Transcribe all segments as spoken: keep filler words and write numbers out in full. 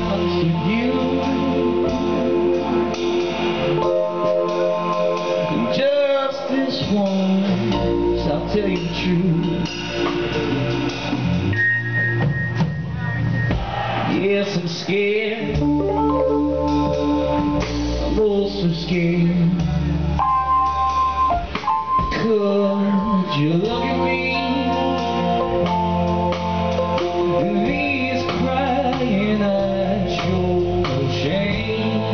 honest with you. Just this once, I'll tell you the truth. Yes, I'm scared. I'm also scared. Could you look at me? These crying eyes show shame.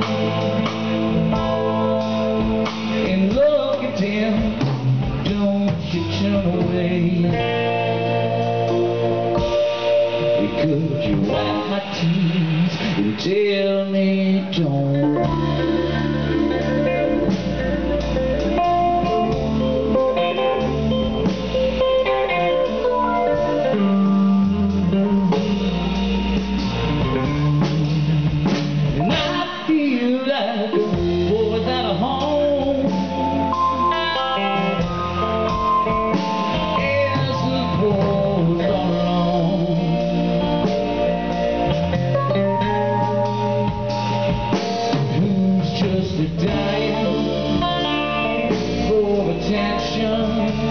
And look at them, don't you turn away. Could you wipe my tears and tell me don't? And I feel like a boy without a home. As the boys are alone, just a dying for attention.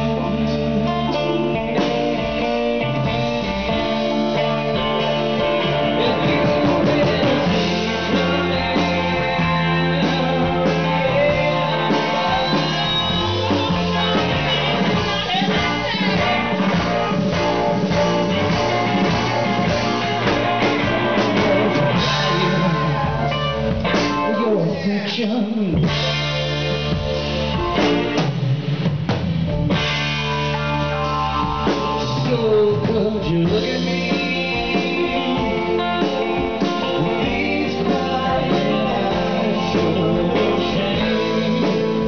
If you really see coming, your affection. So could you look at me? These crying eyes show shame.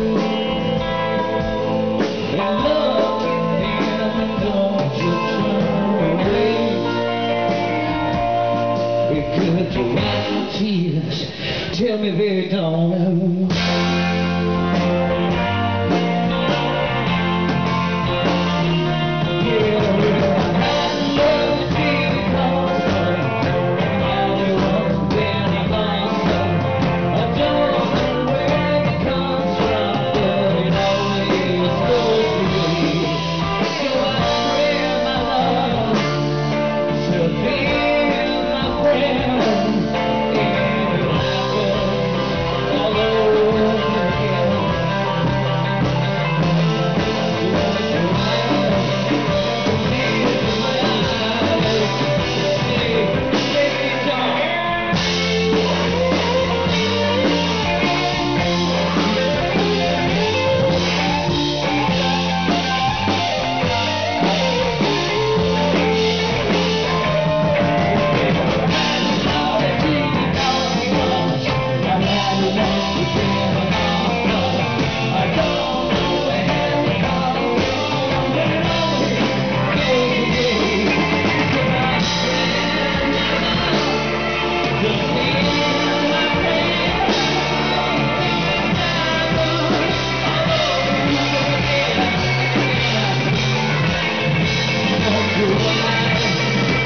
And look at them and don't you turn away. Could you wipe my tears? Tell me they don't.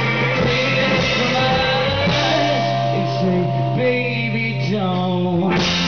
Baby, don't.